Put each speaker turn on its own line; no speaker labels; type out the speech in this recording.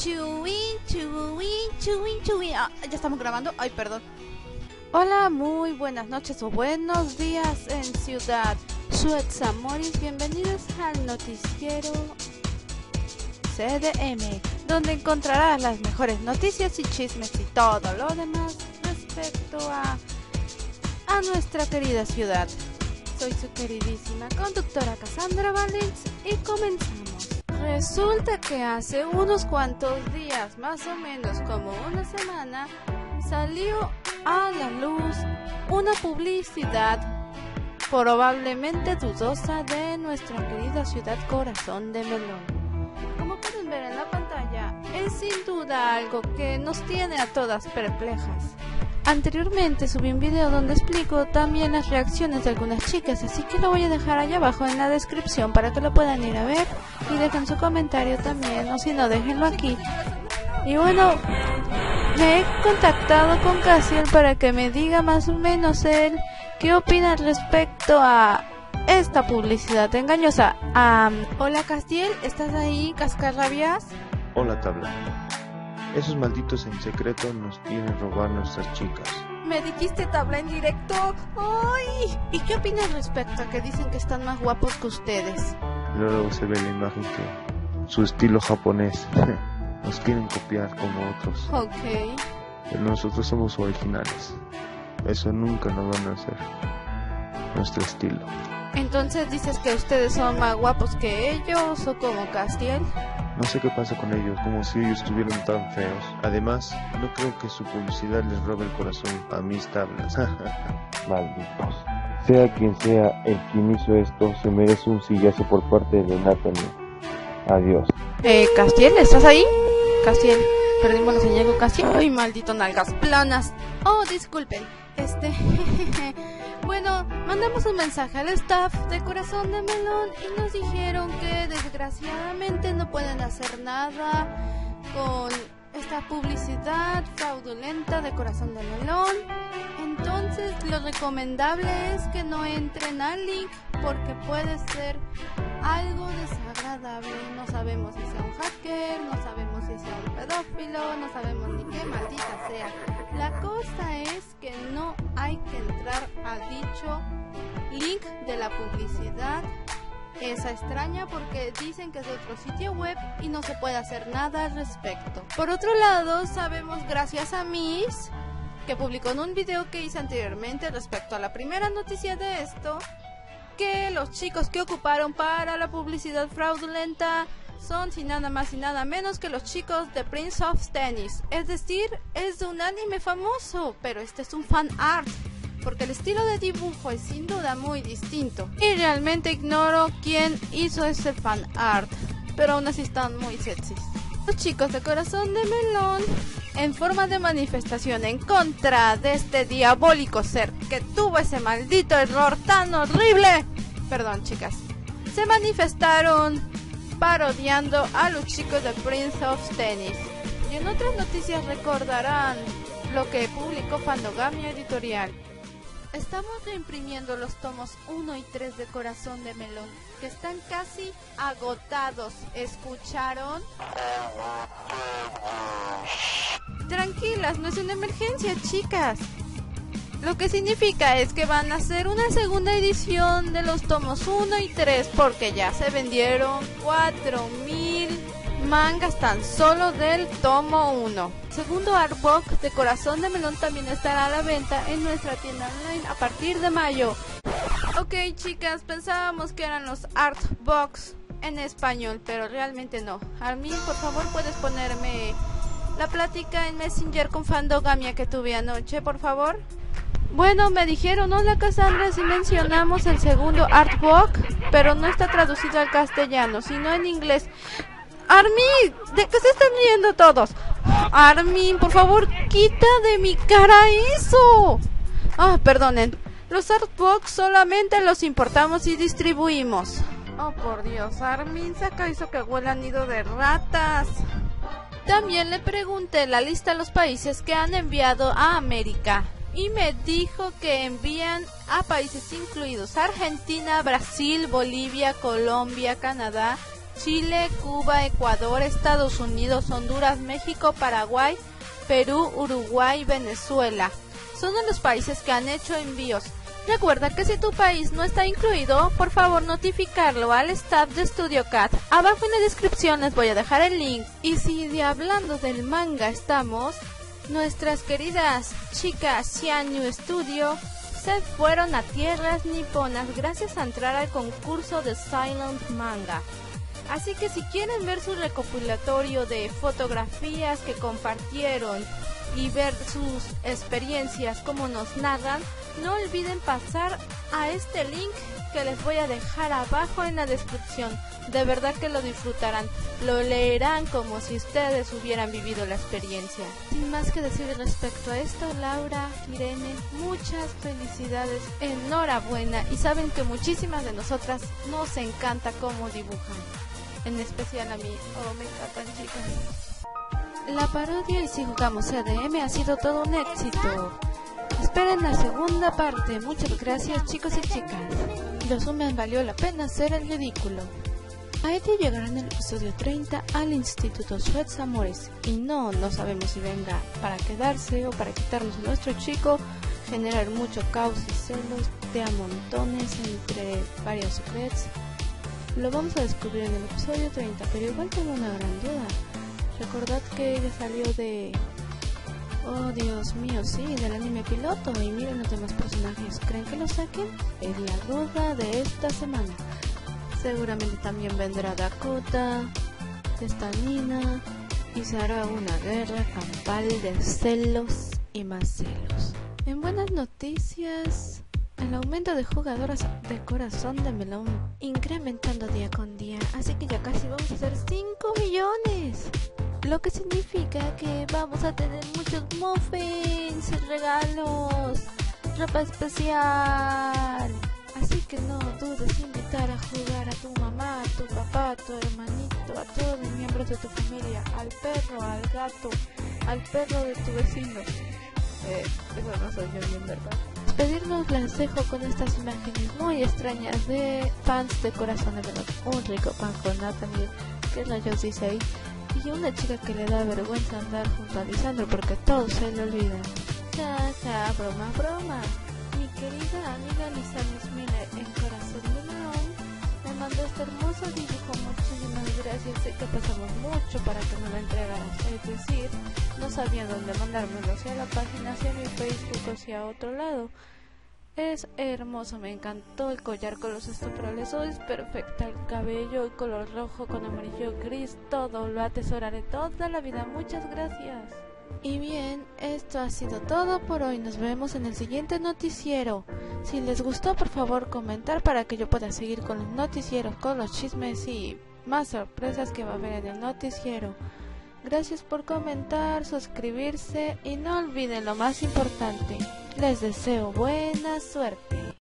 Ya estamos grabando. Ay, perdón. Hola, muy buenas noches o buenos días en Ciudad Suetzamoris. Bienvenidos al noticiero CDM, donde encontrarás las mejores noticias y chismes y todo lo demás respecto a nuestra querida ciudad. Soy su queridísima conductora Cassandra Valens y comenzamos. Resulta que hace unos cuantos días, más o menos como una semana, salió a la luz una publicidad probablemente dudosa de nuestra querida ciudad Corazón de Melón. Como pueden ver en la pantalla, es sin duda algo que nos tiene a todas perplejas. Anteriormente subí un video donde explico también las reacciones de algunas chicas, así que lo voy a dejar allá abajo en la descripción para que lo puedan ir a ver y dejen su comentario también, o si no, déjenlo aquí. Y bueno, me he contactado con Cassiel para que me diga más o menos él qué opina respecto a esta publicidad engañosa. Hola Castiel, ¿estás ahí, cascarrabias?
Hola Tabla. Esos malditos en secreto nos quieren robar nuestras chicas.
Me dijiste Tabla en directo. ¡Ay! ¿Y qué opinas respecto a que dicen que están más guapos que ustedes?
Luego se ve la imagen que su estilo japonés nos quieren copiar como otros.
Ok.
Pero nosotros somos originales. Eso nunca nos van a hacer nuestro estilo.
Entonces dices que ustedes son más guapos que ellos, o como Castiel.
No sé qué pasa con ellos, como si ellos estuvieran tan feos. Además, no creo que su publicidad les robe el corazón a mis tablas. Malditos. Sea quien sea el quien hizo esto, se merece un sillazo por parte de Natalie. Adiós.
Castiel, ¿estás ahí? Castiel, perdimos la señal con Castiel. Ay, maldito nalgas planas. Oh, disculpen. Bueno, mandamos un mensaje al staff de Corazón de Melón y nos dijeron que desgraciadamente no pueden hacer nada con esta publicidad fraudulenta de Corazón de Melón. Entonces lo recomendable es que no entren al link porque puede ser algo desagradable. No sabemos si sea un hacker, no sabemos si sea un pedófilo, no sabemos ni qué maldita sea. La cosa es que no hay que entrar a dicho link de la publicidad esa extraña, porque dicen que es de otro sitio web y no se puede hacer nada al respecto. Por otro lado, sabemos gracias a Miss, que publicó en un video que hice anteriormente respecto a la primera noticia de esto, que los chicos que ocuparon para la publicidad fraudulenta son sin nada más y nada menos que los chicos de Prince of Tennis. Es decir, es de un anime famoso, pero este es un fan art, porque el estilo de dibujo es sin duda muy distinto. Y realmente ignoro quién hizo ese fan art, pero aún así están muy sexys. Los chicos de Corazón de Melón, en forma de manifestación en contra de este diabólico ser que tuvo ese maldito error tan horrible, perdón chicas, se manifestaron parodiando a los chicos de Prince of Tennis. Y en otras noticias recordarán lo que publicó Fandogamia Editorial. Estamos reimprimiendo los tomos 1 y 3 de Corazón de Melón, que están casi agotados. ¿Escucharon? Tranquilas, no es una emergencia, chicas. Lo que significa es que van a hacer una segunda edición de los tomos 1 y 3 porque ya se vendieron 4000 mangas tan solo del tomo 1. Segundo artbook de Corazón de Melón también estará a la venta en nuestra tienda online a partir de mayo. Ok chicas, pensábamos que eran los artbooks en español, pero realmente no. Armin, por favor, ¿puedes ponerme la plática en Messenger con Fandogamia que tuve anoche, por favor? Bueno, me dijeron, hola Cassandra, si mencionamos el segundo artbook, pero no está traducido al castellano, sino en inglés. Armin, ¿de qué se están riendo todos? Armin, por favor, quita de mi cara eso. Perdonen, los artbooks solamente los importamos y distribuimos. Oh, por Dios, Armin, saca eso que huele a nido de ratas. También le pregunté la lista de los países que han enviado a América y me dijo que envían a países incluidos Argentina, Brasil, Bolivia, Colombia, Canadá, Chile, Cuba, Ecuador, Estados Unidos, Honduras, México, Paraguay, Perú, Uruguay, Venezuela. Son de los países que han hecho envíos. Recuerda que si tu país no está incluido, por favor notificarlo al staff de Studio Cat. Abajo en la descripción les voy a dejar el link. Y si de hablando del manga estamos, nuestras queridas chicas Xianyu Studio se fueron a tierras niponas gracias a entrar al concurso de Silent Manga. Así que si quieren ver su recopilatorio de fotografías que compartieron y ver sus experiencias como nos narran, no olviden pasar a este link que les voy a dejar abajo en la descripción. De verdad que lo disfrutarán, lo leerán como si ustedes hubieran vivido la experiencia. Sin más que decir respecto a esto, Laura, Irene, muchas felicidades, enhorabuena, y saben que muchísimas de nosotras nos encanta cómo dibujan, en especial a mí. Oh, me encantan, chicas. La parodia y si jugamos CDM ha sido todo un éxito. Esperen la segunda parte. Muchas gracias, chicos y chicas. Resumen, valió la pena hacer el ridículo. Aeti llegará en el episodio 30 al Instituto Suez Amores. Y no sabemos si venga para quedarse o para quitarnos a nuestro chico, generar mucho caos y celos de a montones entre varios secrets. Lo vamos a descubrir en el episodio 30, pero igual tengo una gran duda. Recordad que ella salió de... Oh, Dios mío, sí, del anime piloto. Y miren los demás personajes. ¿Creen que lo saquen? Es la duda de esta semana. Seguramente también vendrá Dakota, Testamina, y se hará una guerra campal de celos y más celos. En buenas noticias, el aumento de jugadoras de Corazón de Melón incrementando día con día. Así que ya casi vamos a ser 5 millones. Lo que significa que vamos a tener muchos muffins, regalos, ropa especial. Así que no dudes invitar a jugar a tu mamá, a tu papá, a tu hermanito, a todos los miembros de tu familia, al perro, al gato, al perro de tu vecino. Eso no soy yo bien, ¿verdad? Despedirnos les dejo con estas imágenes muy extrañas de fans de Corazón de Melón. Un rico pan con nata, ¿qué rayos dice ahí? Y una chica que le da vergüenza andar junto a Lisandro porque todo se le olvida. Ja, broma, broma. Mi querida amiga Lisa Miss Miller en Corazón de Melón me mandó este hermoso dibujo. Muchísimas gracias. Sé que pasamos mucho para que me lo entregaran. Es decir, no sabía dónde mandármelo, hacia la página, hacia mi Facebook o hacia otro lado. Es hermoso, me encantó el collar con los estoperoles, es perfecta, el cabello, el color rojo con amarillo gris, todo lo atesoraré toda la vida. Muchas gracias. Y bien, esto ha sido todo por hoy. Nos vemos en el siguiente noticiero. Si les gustó, por favor comentar para que yo pueda seguir con los noticieros, con los chismes y más sorpresas que va a haber en el noticiero. Gracias por comentar, suscribirse y no olviden lo más importante. Les deseo buena suerte.